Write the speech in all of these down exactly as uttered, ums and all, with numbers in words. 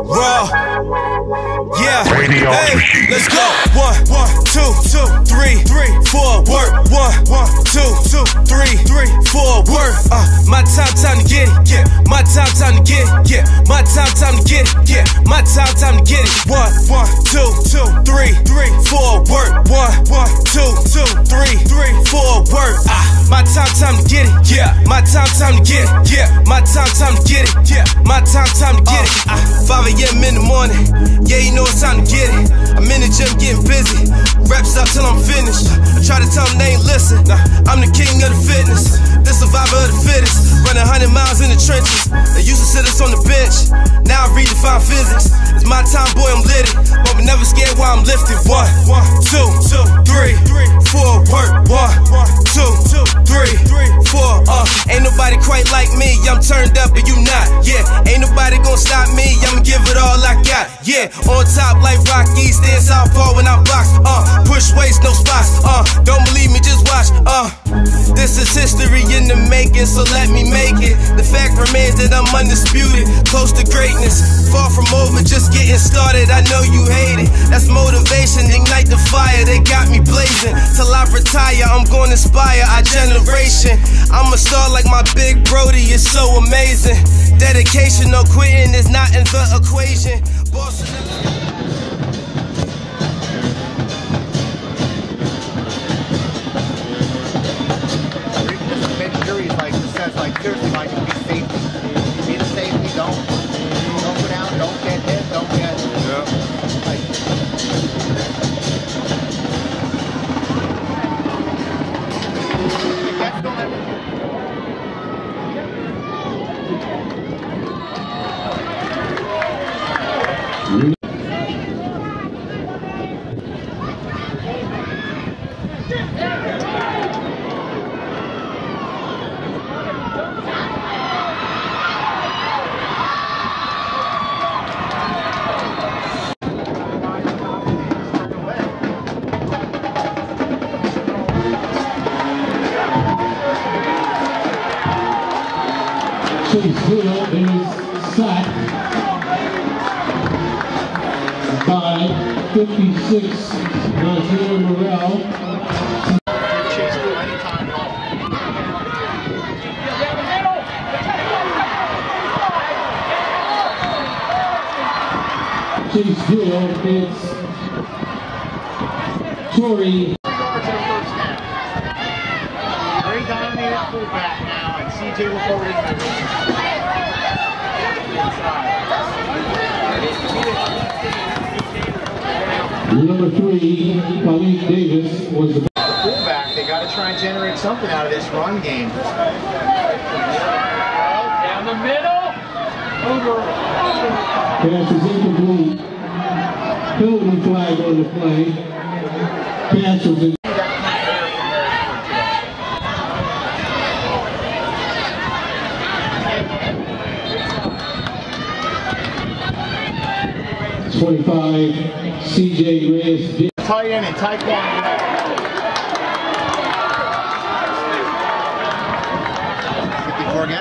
Raw. Yeah. Hey, let's go. One, one, two, two, three, three, four. Work. One, one, two, two, three, three, four. Work. Uh, my time, time to get it. Yeah. My time, time to get it. Yeah. My time, time to get it. Yeah. My time, time to get it. One, one, two, two, three, three, four. Work. One, one, two, two, three, three, four. Work. Ah, my time, time to get it. Yeah. My time, time to get it. Yeah. My time, time to get it. Yeah. My time, time to get it. Ah, five A M in the morning. Yeah, you know it's time to get it. I'm in the gym getting busy. Reps up till I'm finished. I try to tell them they ain't listen. Nah, I'm the king of the fitness. The survivor of the fittest. Running one hundred miles in the trenches. They used to sit us on the bench. Now I redefine physics. It's my time, boy, I'm lit it. But we never scared while I'm lifted. One, one, two, two, three, three, four. Work. One, one, two, two, three, three, four. Uh, ain't nobody quite like me. I'm turned up and you not. Yeah, ain't nobody gonna stop me. I'ma give it all I got. Yeah, on top like Rocky, stand southpaw when I box. Uh, push waist, no spots. Uh, don't believe me, just watch. Uh, this is history in the making, so let me make it. The fact remains that I'm undisputed, close to greatness. Far from over, just getting started. I know you hate it. That's motivation, ignite the fire. They got me blazing. Till I retire, I'm gonna inspire our generation. I'm a star like my big Brody. It's so amazing. Dedication, no quitting is not in the equation. Boss Like seriously, like be safety. Be the safety. Don't don't go down. Don't get hit. Don't get. Yeah. Like. That's going Zero is sacked by fifty-six, Nigeria Morrell. Chase zero is Tory. Very dominated fullback now, and C J will go in. Number three, Khalid Davis was the fullback. They got to try and generate something out of this run game. Down the middle. Over. Pass is incomplete. Penalty flag on the play. Pass was in. twenty-five, C J Reyes. Tight end and Taekwondo. fifty-four again.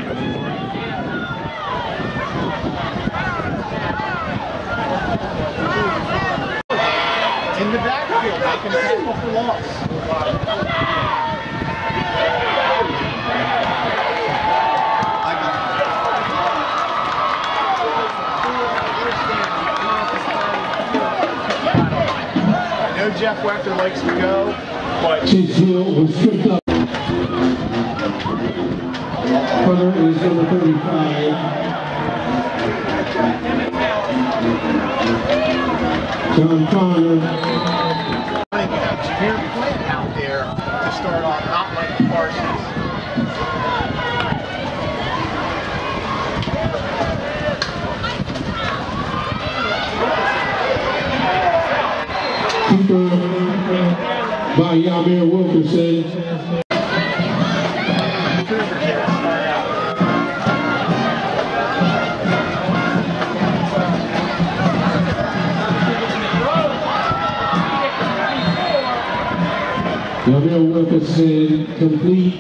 In the backfield, making a tackle for loss. Jeff Wechter likes to go, but Chase Hill was tripped up. Punter is number thirty-five. John Connor. I think you have Jameer Flynn out there to start off, not like Parsons. By Yamir Wilkerson. Yamir Wilkerson complete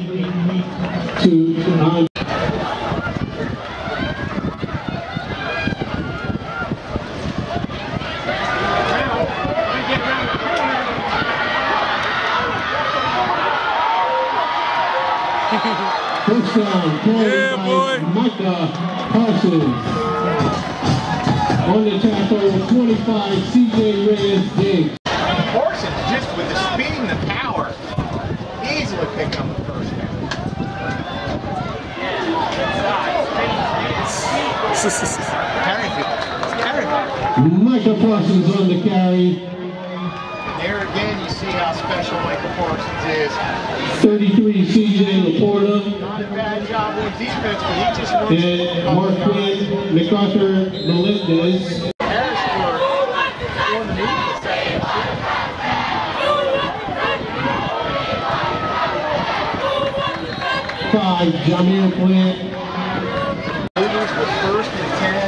to nine. down, carried Yeah, by boy. Micah Parsons. On the tackle, twenty-five, C J Reyes-Diggs. Parsons, just with the speed and the power, easily picking up the first down. Micah Parsons on the carry. There again, you see how special Michael Parsons is. thirty-three, C J Laporta. Not a bad job on defense, but he just wants And Mark Quinn, MacArthur Melendez. Harrisburg on the move the second. Five, Jameer Plant. Cougars with first and ten.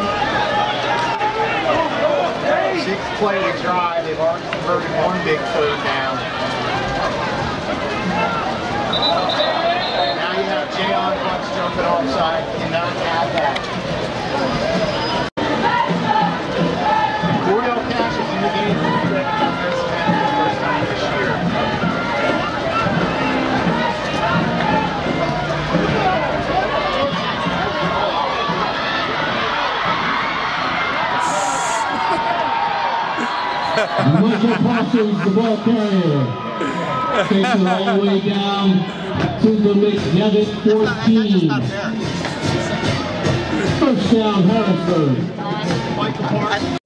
Six play to drive. They've already converted one big third down. Now you have Jayon Bunch jumping offside. Cannot have that. Cordell Cash is in the game for the defensive end for the first time this year. Michael Parsons, the ball carrier. Takes it all the way down to the McDevitt fourteen. First down, Harrisburg. Michael Parsons.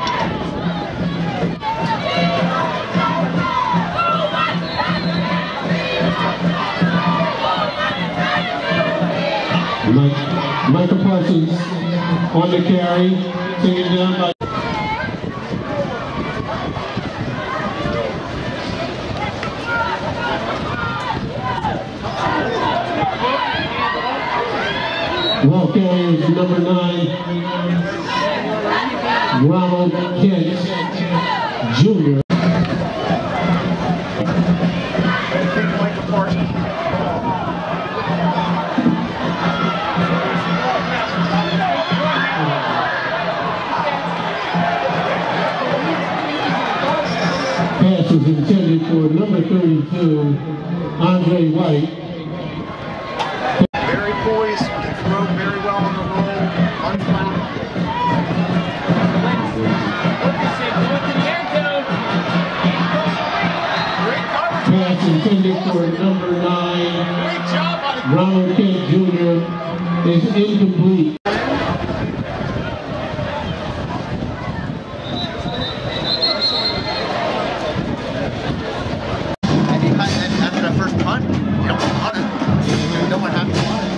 Mike, Michael Parsons on the carry, taken down by ball carriers number nine, Ronald Kent Junior Michael Parsons. Pass is intended for number thirty-two, Andre White. Very poised, can throw very well on the roll, unflapped. Great coverage. Pass intended for number nine, Great job on it. Ronald Kent Junior is incomplete. And he cut it after that first punt. You don't punt it. You don't want to have to punt it.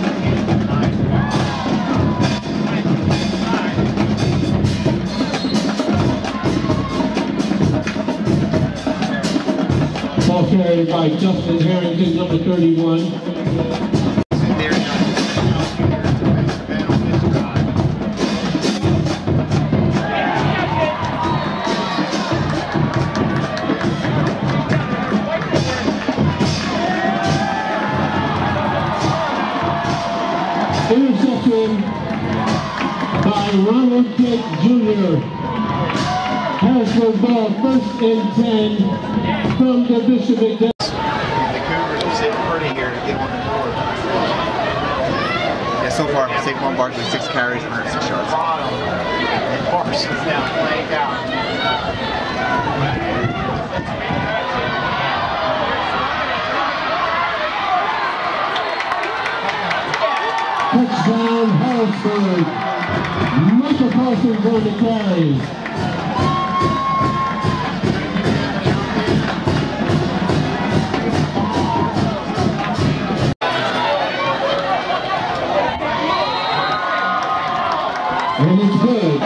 Ball carried by Justin Harrington, number thirty-one. There you go. Defensive end on this drive. Interception by Ronald Kent Junior Harrisburg ball first and ten from the Bishop McDevitt. The Cougars are sitting pretty here to get on the board. Yeah, so far, Saquon Barkley, six carries, one hundred six yards. And Parsons now playing out. Touchdown Harrisburg. Michael Parsons on the carry. And it's good.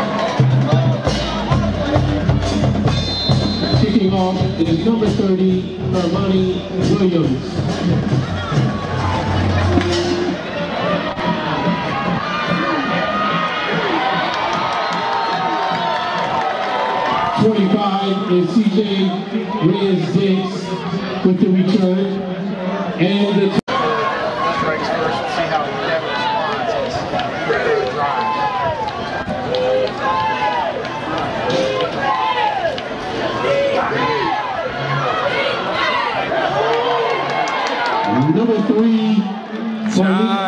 Kicking off is number thirty, Armani Williams. twenty-five is C J Reyes-Diggs with the return. And the Strikes first and see how he never responds. It's a drive. number three, for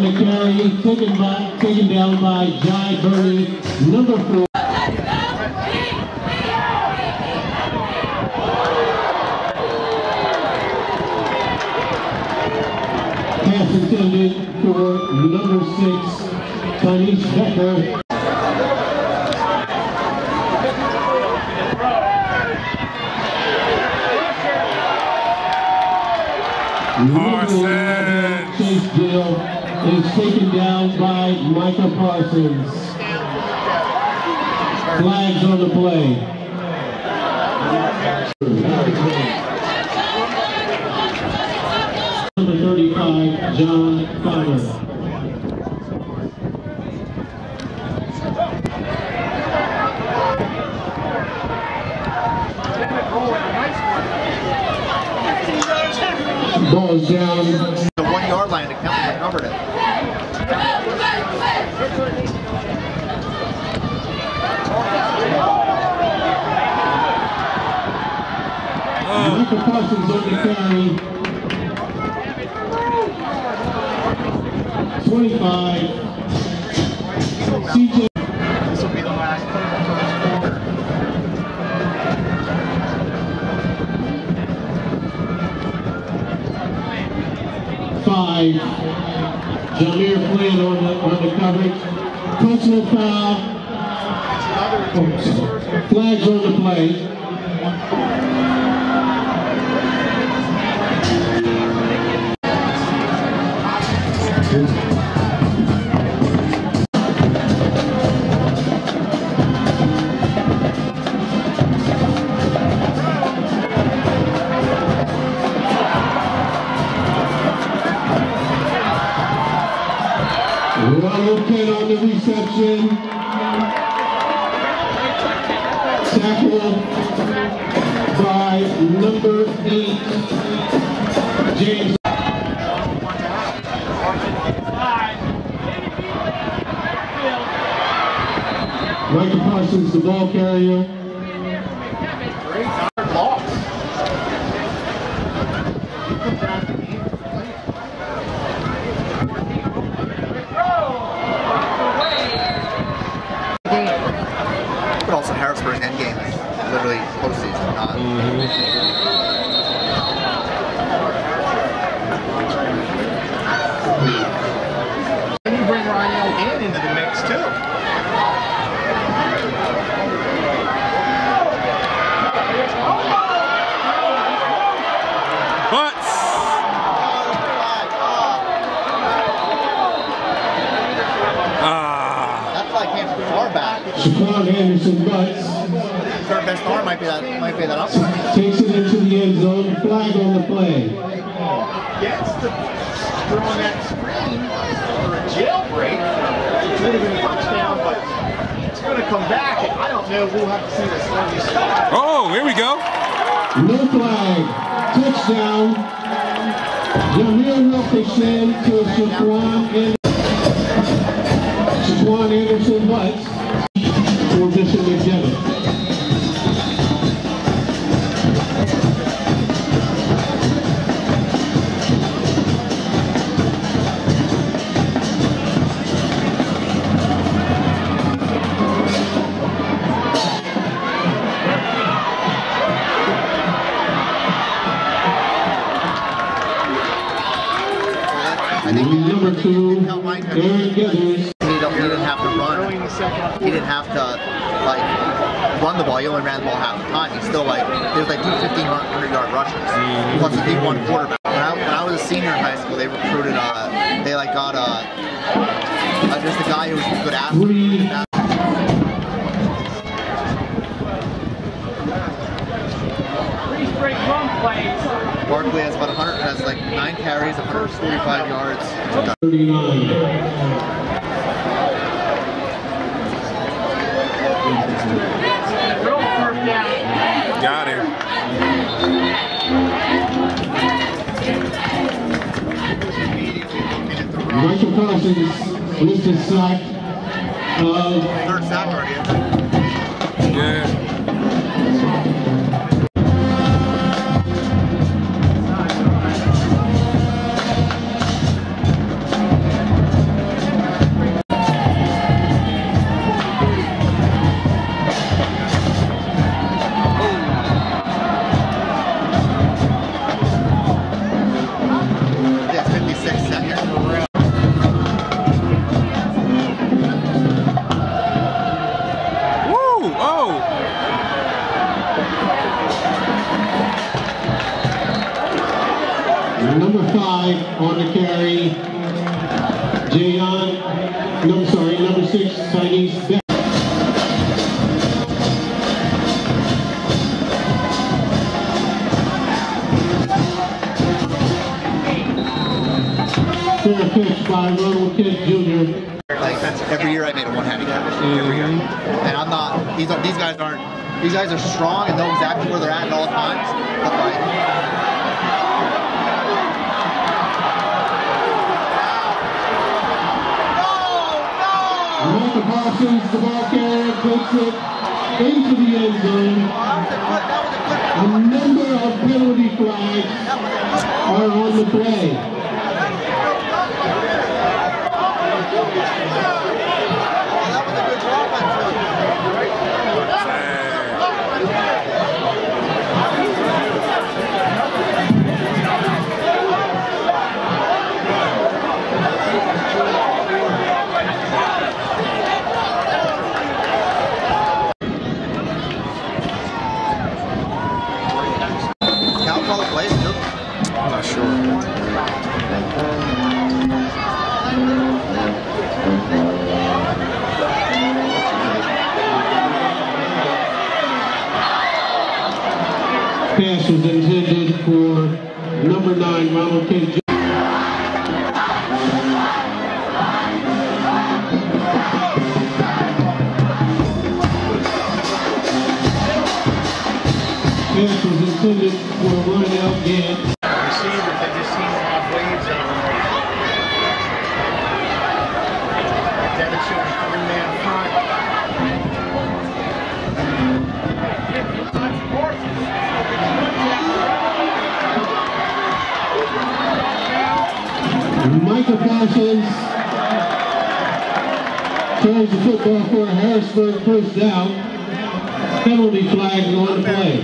the carry, taken by, taken down by Jai Bernie, number four. Pass intended for number six, Tanish Becker. Parsons. Chase Gill is taken down by Micah Parsons. Flags on the play. Number thirty-five, John Fowler. Ball's down. The one yard line, the County recovered it. Michael Parsons on the carry. twenty-five. C J. This will be the last quarter. Five. Jameer Flynn on the on the coverage. Personal foul. Flags on the play. Ronald Penn on the reception. Tackle by number eight, James. Michael Parsons, the ball carrier. Great hard loss. But also Harrisburg end game is literally postseason, not. Mm-hmm. And you bring Ryan Gann into the mix too. Butts. Ah. That's why I can't put far back. Shaquan Anderson butts. Third best arm might be that might be that up. Takes it into the end zone. Flag on the play. Gets to throwing that screen for a jailbreak. It would have been a touchdown, but it's going to come back, and I don't know. We'll have to see this early start. Oh, here we go. No flag. Touchdown. Jameer Wilkerson to Shaquan Anderson. Shaquan Anderson butts for Bishop McDevitt. I think Number two, Aaron Aaron Gathers. He didn't, he didn't have to run. He didn't have to like run the ball. He only ran the ball half the time. He's still like there's like two fifteen hundred yard rushes. Plus he did one quarterback. When I, when I was a senior in high school, they recruited uh they like got uh, uh just a guy who was a good athlete. Barkley has about one hundred, has like nine carries, one hundred forty-five yards. thirty-nine. Got him. Michael Parsons with the sack of Third sack already. Yeah. five on the carry. Jayon, no, sorry, number six, Chinese back. Fair catch by Ronald Kent Junior Like every year I made a one-handed catch. Every year. And I'm not, these, are, these guys aren't, these guys are strong and know exactly where they're at at all times. But like, Michael Parsons, the ball carrier, takes it into the end zone. A number of penalty flags are on the play. I'm not sure. Pass was intended for number nine, Ronald Kent Junior Pass was intended for Ronald Gant. Receivers, they just seem to have waves on them. Devin showing three-man front. Michael Parsons carries the football for Harrisburg first down. Penalty flags on the play.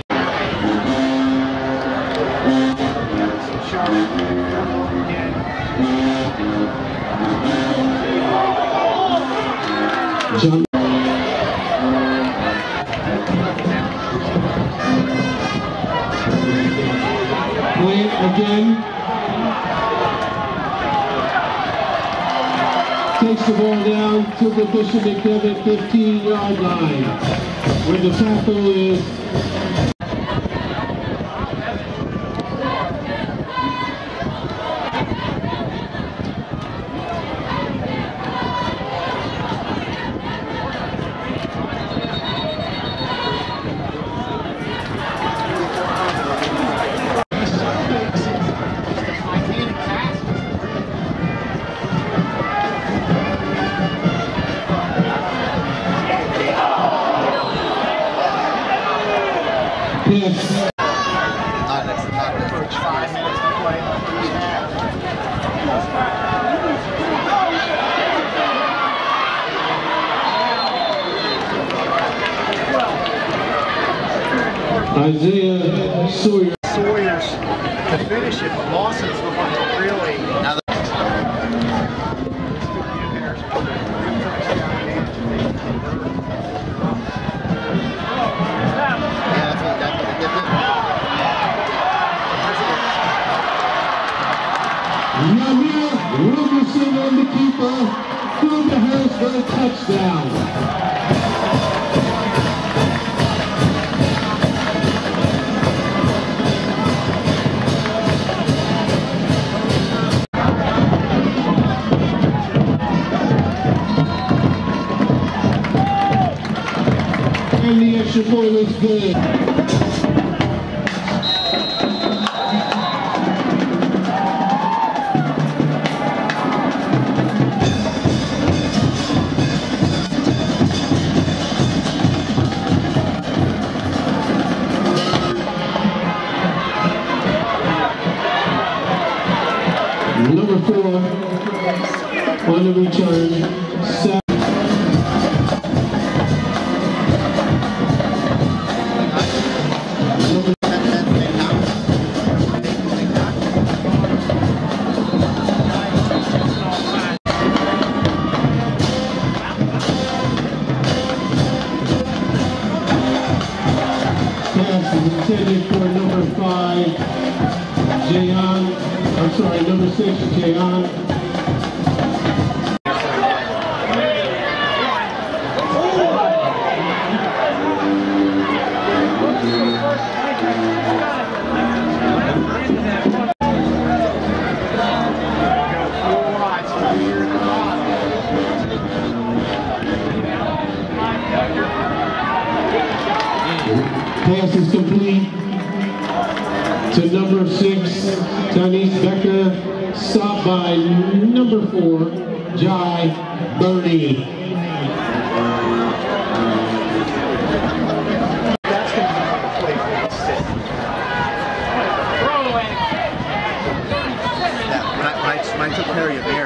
John. Play again. Takes the ball down to the Bishop McDevitt fifteen yard line, where the tackle is Yes. Five minutes to play. Isaiah Sawyer. Sawyer's to finish it, but Lawson's the one to really. now that Yamir Roberson on the keeper through the Harrisburg touchdown. And the extra point looks good. Number four on the return. Seven. six, Jayon. Pass is complete to number six, Chinese Becker, stopped by number four, Jai Bernie. That's going to be the play for the sit. Yeah, when I, when I, when I took care of you there.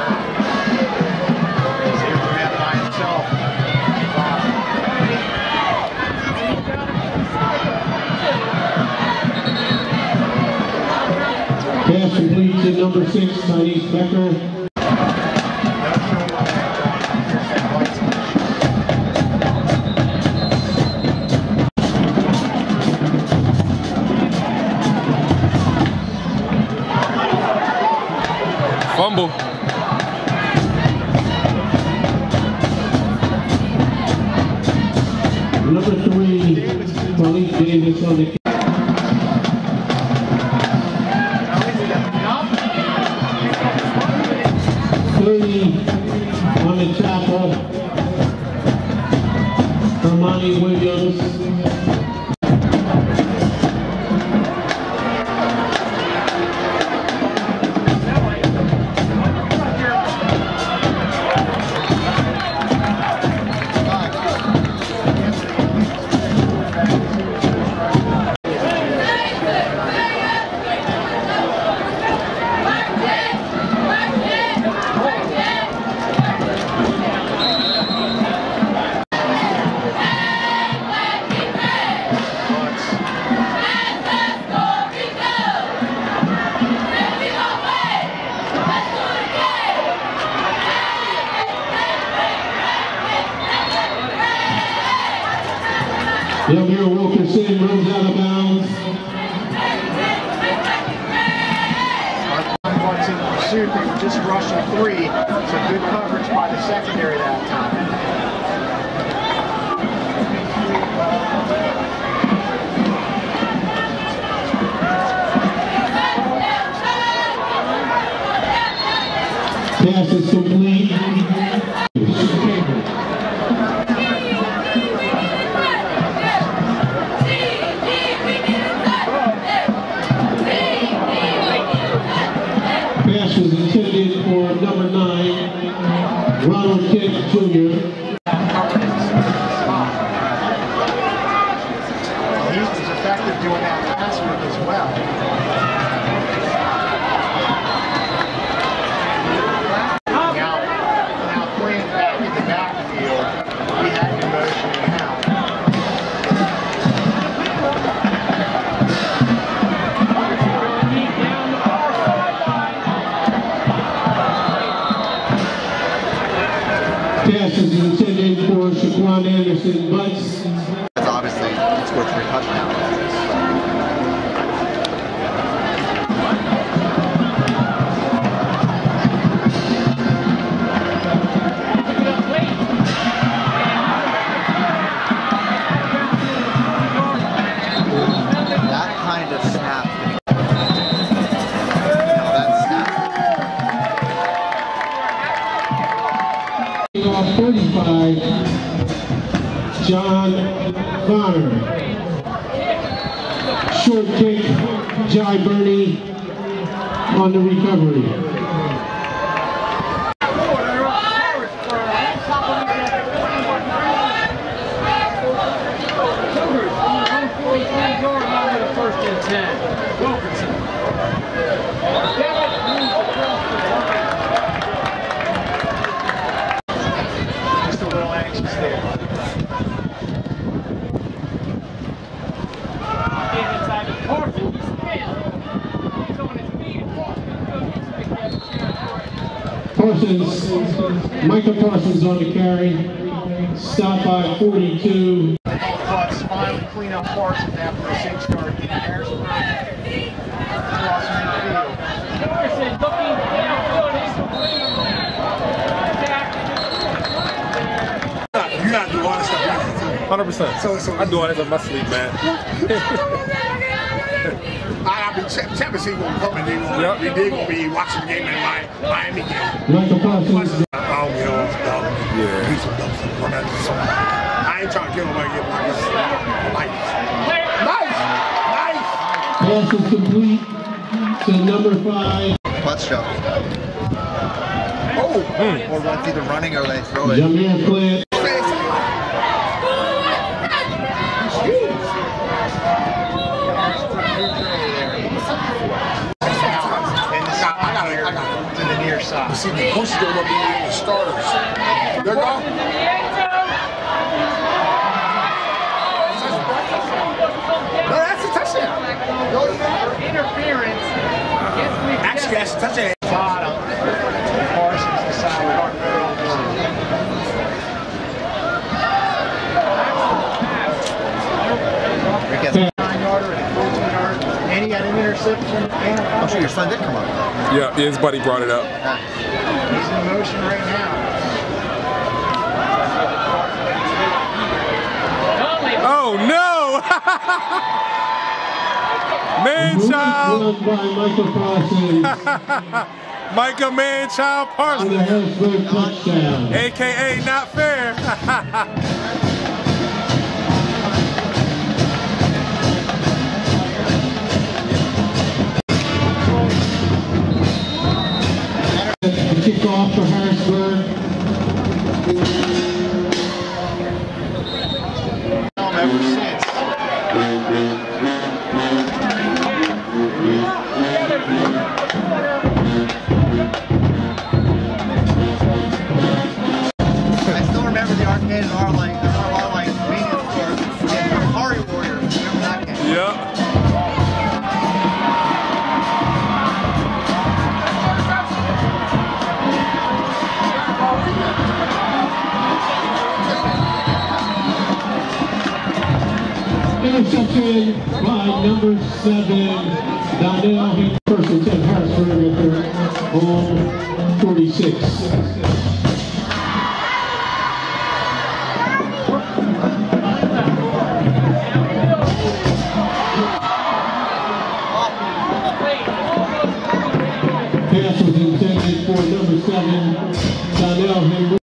Abraham by himself. Pass complete to number six, Chinese Becker. Fumble. Number three, Malik Davis on the thirty on the tackle, Hermione Williams. Yamir Wilkerson runs out of bounds. Once in pursuit, they were just rushing three, so good coverage by the secondary that time. Pass is complete. Pass was intended for number nine, Ronald Kidd Junior He was effective doing that pass work as well. Now, now playing back in the backfield, we had to motion him out. Pass is intended for Shaquan Anderson Butts. That's obviously he scored three touchdowns. That kind of snap. No, that snap. Off thirty-five, John Bonner. Short kick, Jai Bernie on the recovery. First and ten. Wilkerson. Just a little anxious there. Inside the Carson. He's spin. He's on his feet. Parsons, Michael Parsons on the carry. Stop by forty-two. Bucks finally clean up Parsons after a six-yard gain. Harrisburg crossing midfield. You gotta do all this stuff. one hundred percent. So, so I do all this in my sleep, man. I'll be Champions League gonna come and they gonna, yep. they gonna be watching the game in my Miami game. Michael Parsons. Oh, you know, yeah. I ain't trying to kill nobody. Get my life. Nice, nice. Pass is complete to number five. Clutch shot. Oh, mm. Or one's either running or they throw it. Jameer Flynn. You see, the coaches don't want to be the starters. There you go. No, that's a touchdown. Interference. Actually, that's a touchdown. Bottom. Parsons decided to run nine yarder and fourteen yarder, and he got an interception. I'm sure your son did come up. Yeah, his buddy brought it up. Yeah. He's in motion right now. Oh no! Man-child! by Michael Parsons. Micah Man-child On Parsons. the Harrisburg touchdown. A K A not fair. Kickoff for Harrisburg. Ever since. I still remember the arcade and our like, our like convenience store. Yeah, Harry Warriors. Remember that game? Yep. Interception by number seven, Donnell Person at Harrisburg at their own forty-six. Pass was intended for number seven, Donnell Henry.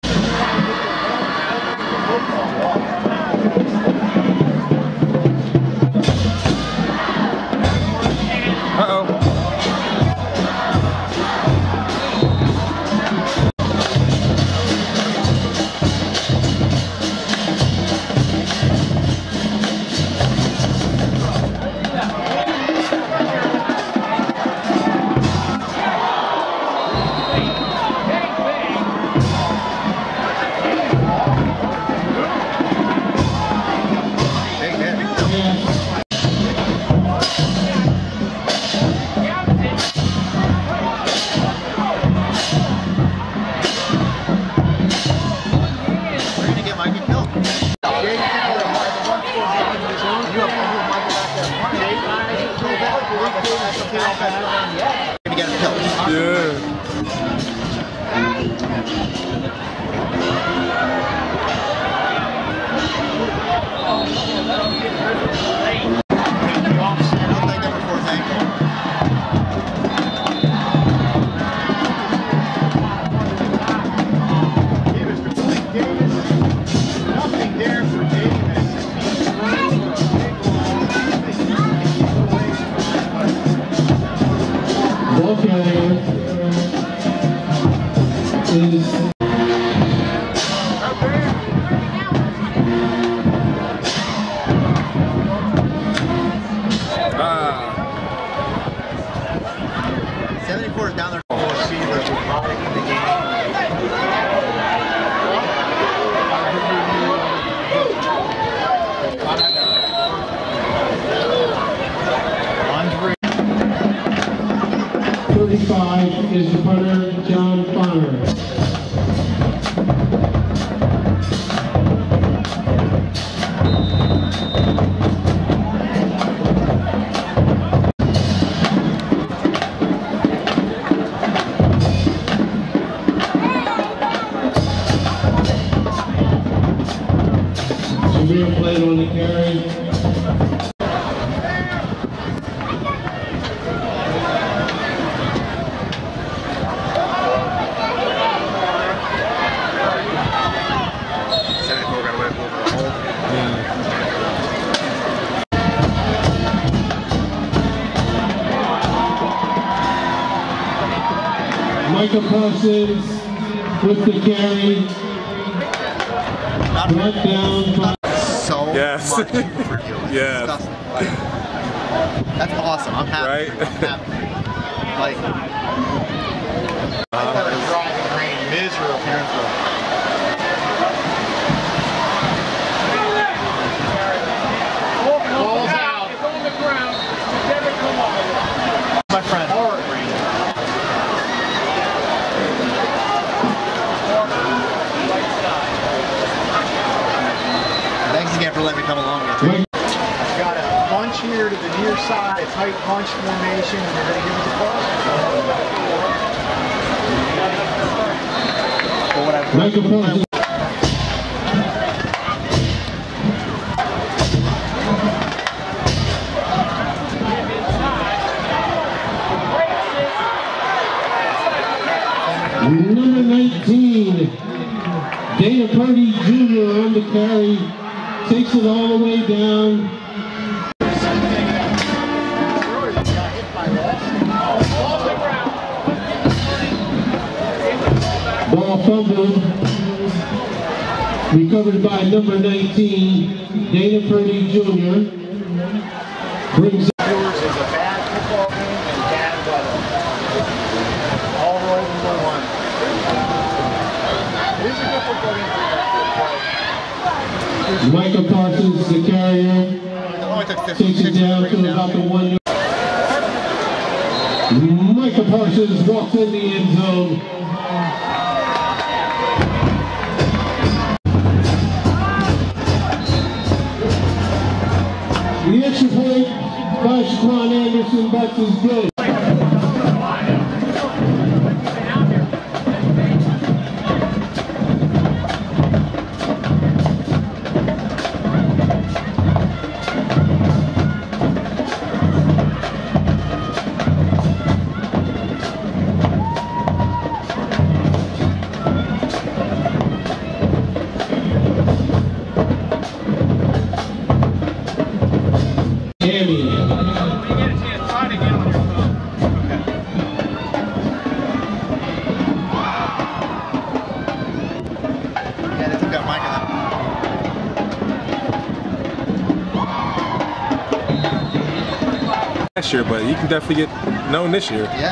seventy-four is down there. thirty-five is the punter, John Bonner. rear plate on the carry. Michael Parsons with the carry. Brought down. So Yes. much for you. Yes. Like, that's awesome. I'm happy. Right? I'm happy. Like, I thought it was driving rain miserable. Ball's out. It's on the ground. Never come on. my friend. Hard rain. Thanks again for letting me come along with you. Got a bunch here to the near side, a tight bunch formation, and they're going to give it to Paul. But what I Michael Parsons. Number nineteen, Dana Purdy Junior on the carry, takes it all the way down. Ball fumbled, recovered by number nineteen, Dana Purdy Junior Brings Yours is a bad football game and bad weather. All rolled into one. It is a good football game. Michael Parsons, the carrier, takes it down to about the one yard. Michael Parsons walks in the end zone. The extra point by Shaquan Anderson, but is good. Last year, but you can definitely get known this year. Yeah.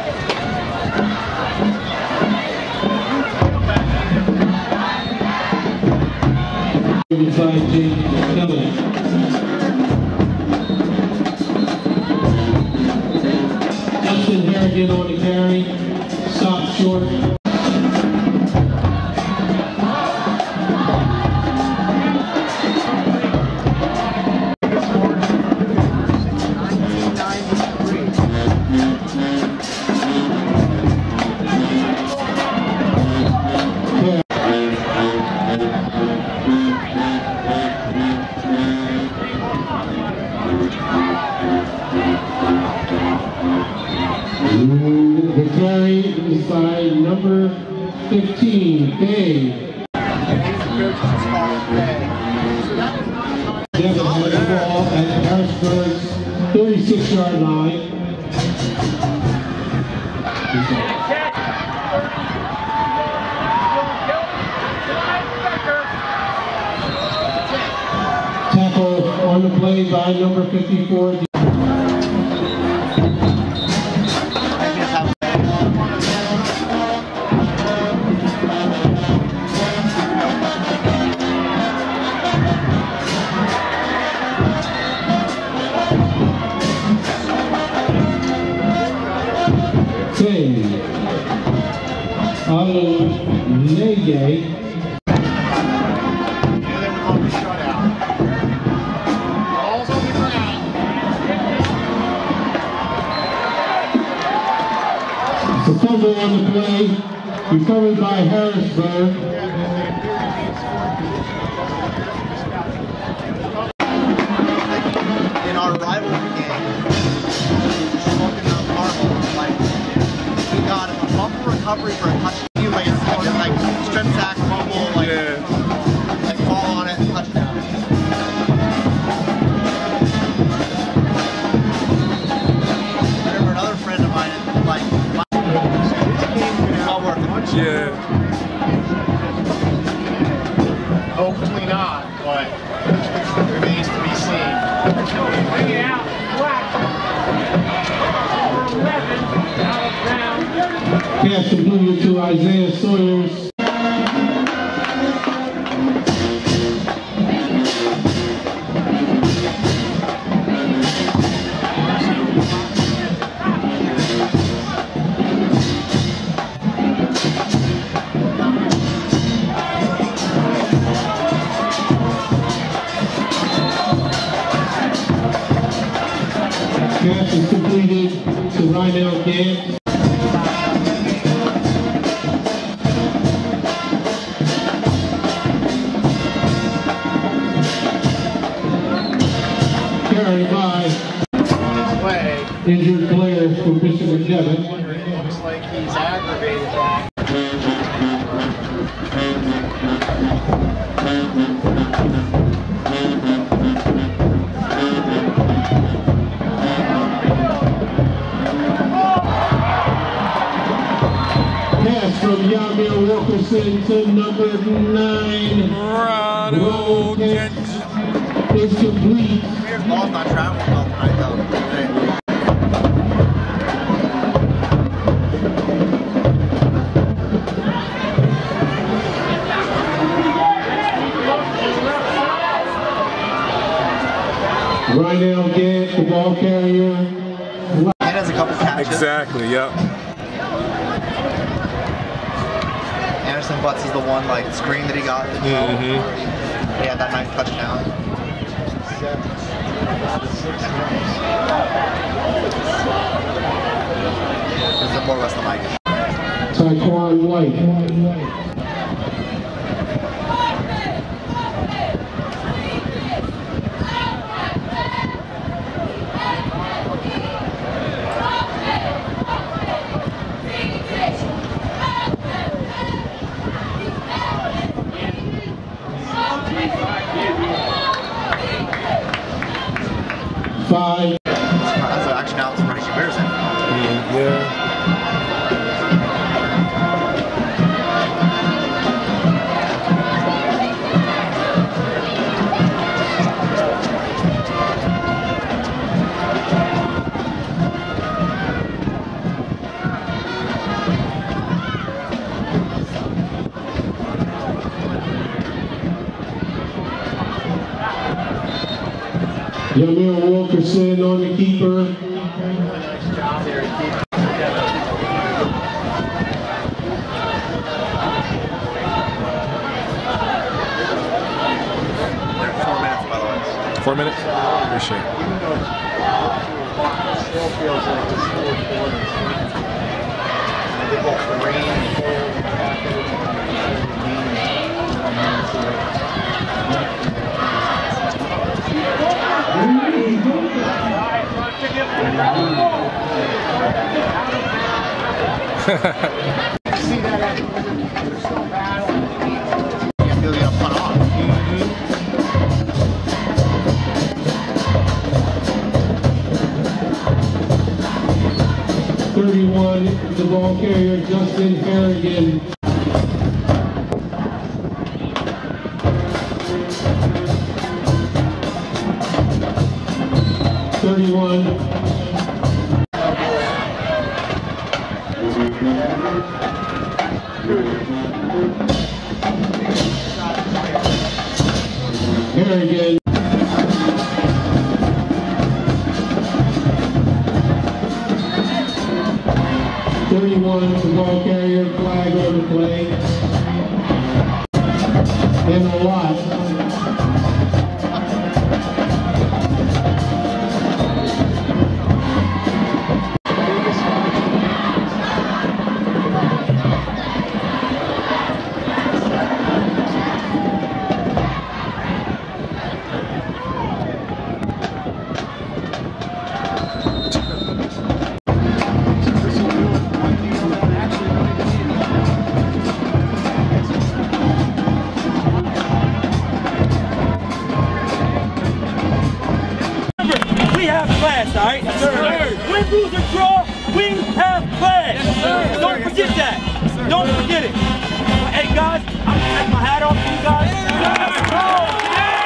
Justin Harrigan on the carry, stop short. The carry is by number fifteen, Bay. Devin has the ball at Harrisburg's thirty-six yard line. Tackle on the play by number fifty-four. The fumble on the play, recovered by Harrisburg. but it remains to be seen. Bring it out. Whack. Number eleven, out of bounds. Pass completed to Isaiah Sawyers. Pass is completed to Rynell Gant. Carried by Way. injured player for Bishop McDevitt. It looks like he's aggravated that. Pass from Yamir Wilkerson to number nine. Ronald Kent. Is complete. Here's ball's not traveling well tonight, though. Today. Rynell Gant, the ball carrier. And has a couple catches. Exactly, yep. Anderson Butts is the one like screen that he got. That Mm-hmm. He had that nice touchdown. This is more or less the mic. Taekwon White. Five. That's actually now some pretty Bears in. Yeah. Yamir Wilkerson on the keeper. Nice job there to keep it Four minutes, by the way. Four minutes? Appreciate it. It still feels like this fourth quarter. I think that's the rain and cold after the See that after they're still battling. You feel you got put on. thirty-one, the ball carrier Justin Harrigan. thirty-one. Harrigan. thirty-one, the ball carrier, flag on the play. And a lot. Alright? Yes, sir. Win, lose, or draw, we have class. Yes, sir. Don't forget that. Yes, Don't forget it. Hey, guys, I'm going to take my hat off to you guys. Let's go.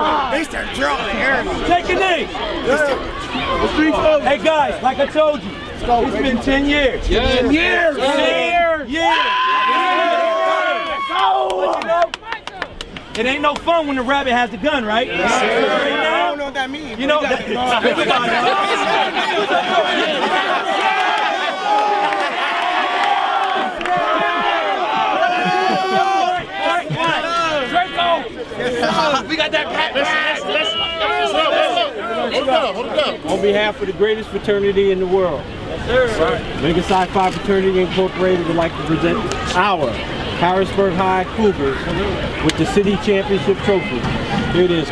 They start drawing air. Take a knee. Hey guys, like I told you, it's been ten years. Yeah. ten years. ten years. It ain't no fun when the rabbit has the gun, right? Yes, I don't know what that means. You know that. We got that pat. Listen, listen, listen. Hold up, hold up. On behalf of the greatest fraternity in the world, yes, sir. Mega Psi Phi Fraternity Incorporated would like to present our Harrisburg High Cougars with the city championship trophy. Here it is.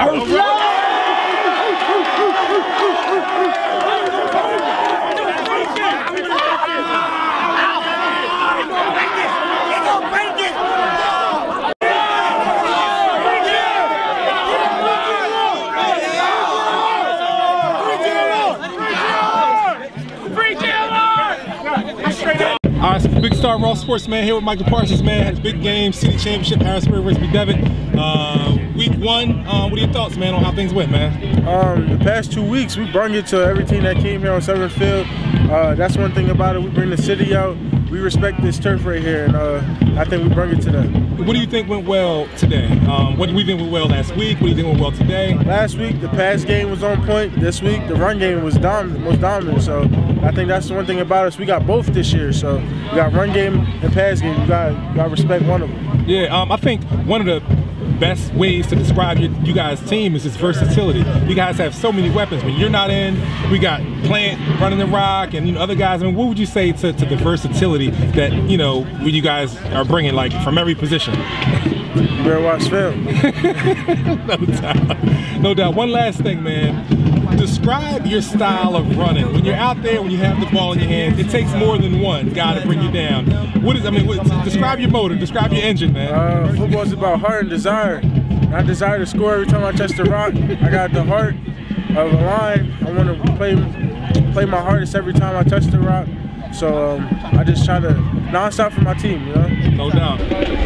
All right, so Big Star Raw Sports, man, here with Michael Parsons, man. Had a big game, city championship, Harrisburg versus McDevitt. Uh, week one, uh, what are your thoughts, man, on how things went, man? Um, the past two weeks, we brung it to every team that came here on Seventh Field. Uh, that's one thing about it. We bring the city out. We respect this turf right here, and uh, I think we brung it to them. What do you think went well today? Um, what do we think went well last week? What do you think went well today? Last week, the pass game was on point. This week, the run game was dominant, most dominant. So I think that's the one thing about us. We got both this year. So we got run game and pass game. You got got respect one of them. Yeah, um, I think one of the best ways to describe your, you guys' team is its versatility. You guys have so many weapons. When you're not in, we got Plant running the rock and you know other guys. I mean, what would you say to, to the versatility that you know you guys are bringing, like from every position? You better watch film. No doubt. No doubt. One last thing, man. Describe your style of running. When you're out there, when you have the ball in your hands, it takes more than one guy to bring you down. What is? I mean, what, describe your motor. Describe your engine, man. Uh, football's about heart and desire. I desire to score every time I touch the rock. I got the heart of a line. I want to play play my hardest every time I touch the rock. So um, I just try to non-stop for my team, you know. No doubt.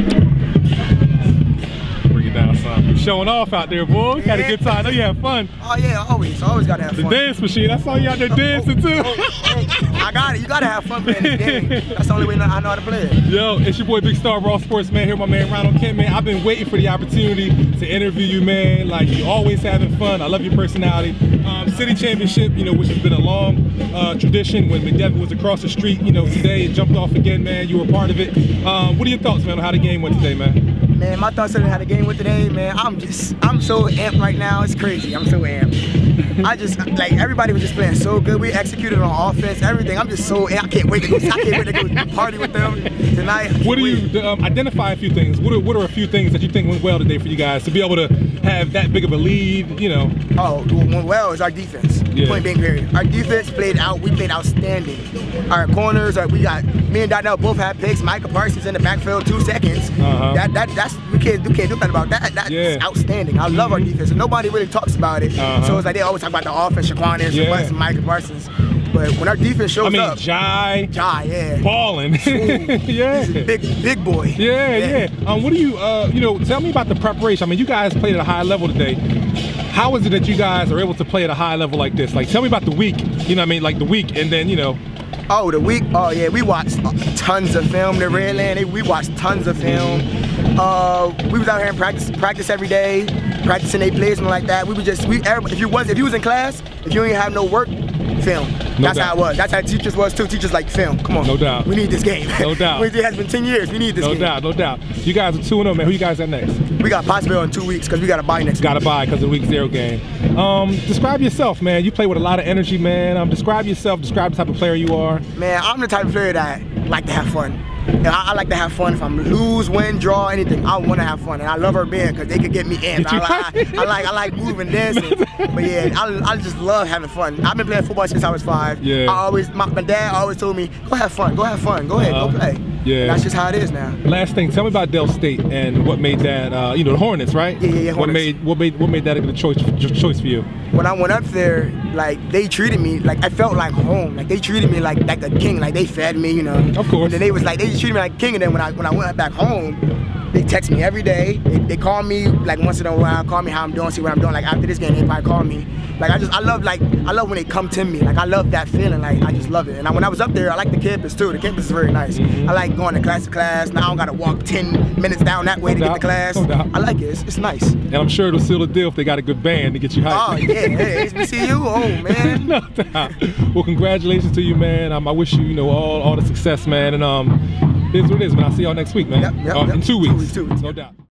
Down, son. You're showing off out there, boy. You had a good time. I know you had fun. Oh yeah, always. Always gotta have the fun. The dance machine. I saw you out there dancing too. Oh, oh, I got it. You gotta have fun playing this game. That's the only way I know how to play it. Yo, it's your boy Big Star Raw Sports, man. Here with my man Ronald Kent, man. I've been waiting for the opportunity to interview you, man. Like, you always having fun. I love your personality. Um, city championship, you know, which has been a long uh, tradition. When McDevitt was across the street, you know, today it jumped off again, man. You were part of it. Um, what are your thoughts, man, on how the game went today, man? Man, my thoughts on how the game went today, man. I'm just, I'm so amped right now. It's crazy. I'm so amped. I just, like, everybody was just playing so good. We executed on offense, everything. I'm just so amped. I can't wait to go, I can't wait to go party with them tonight. What do you, um, identify a few things. What are, what are a few things that you think went well today for you guys to be able to have that big of a lead, you know? Oh, what went well is our defense. Yeah. Point blank period. Our defense played out, we played outstanding. Our corners, our, we got, me and Donnell both had picks. Michael Parsons in the backfield, two seconds. Uh-huh. That, that, that's, we can't, we can't do nothing about that. That's yeah. outstanding. I love our defense, and nobody really talks about it. Uh-huh. So it's like they always talk about the offense, Shaquan and yeah. and Michael Parsons. But when our defense shows I mean, up, Jai, Jai, yeah, balling, yeah, he's a big, big boy. Yeah, yeah. yeah. Um, what do you, uh, you know, tell me about the preparation. I mean, you guys played at a high level today. How is it that you guys are able to play at a high level like this? Like, tell me about the week. You know, what I mean, like the week, and then you know. Oh, the week. Oh yeah, we watched tons of film. The Redland, we watched tons of film. Uh, we was out here in practice, practice every day, practicing they plays and like that. We would just, we, if you was, if you was in class, if you didn't have no work, film. No That's doubt. how it was. That's how teachers was too. Teachers like film. Come on. No doubt. We need this game. No doubt. It has been ten years. We need this no game. No doubt. No doubt. You guys are two and oh, man. Who you guys at next? We got Pottsville in two weeks because we got to buy next. Got to week. buy because of the week zero game. Um, describe yourself, man. You play with a lot of energy, man. Um, describe yourself. Describe the type of player you are. Man, I'm the type of player that like to have fun. And I, I like to have fun. If I'm lose, win, draw, anything, I want to have fun. And I love our band because they could get me amped. I, I, I like I like moving, dancing. But yeah, I, I just love having fun. I've been playing football since I was five. Yeah. I always, my, my dad always told me, go have fun, go have fun, go ahead, uh, go play. Yeah. And that's just how it is now. Last thing, tell me about Dell State and what made that, uh, you know, the Hornets, right? Yeah, yeah, yeah, Hornets. What made, what made, what made that a good choice, choice for you? When I went up there, like, they treated me, like, I felt like home. Like, they treated me like, like a king. Like, they fed me, you know. Of course. And then they was like, they just treated me like a king. And then when I, when I went back home, they text me every day. They, they call me like once in a while, call me how I'm doing, see what I'm doing. Like after this game, they probably call me. Like I just, I love like, I love when they come to me. Like I love that feeling. Like I just love it. And I, when I was up there, I like the campus too. The campus is very nice. Mm-hmm. I like going to class to class. Now I don't gotta walk ten minutes down that way no to doubt. get to class. No doubt. I like it. It's, it's nice. And I'm sure it'll seal the deal if they got a good band to get you hyped. Oh yeah, hey, H B C U, oh man. No doubt. Well, congratulations to you, man. Um, I wish you, you know, all all the success, man. And um, here's what it is, man. I'll see y'all next week, man. Yep, yep, uh, yep. In two weeks. Two weeks, two weeks. No doubt.